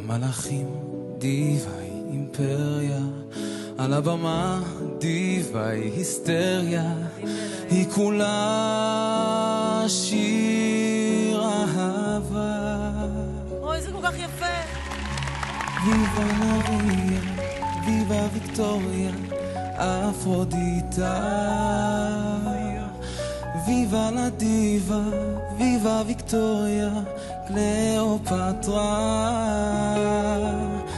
מלאכים, דיוואי, אימפריה, על הבמה דיוואי, היסטריה, היא כולה שיר אהבה. אוי, זה כל כך יפה. ויבה מריה, ויבה ויקטוריה, אפרודיטה. ויבה לדיבה, ויבה ויקטוריה, קליאופטרה.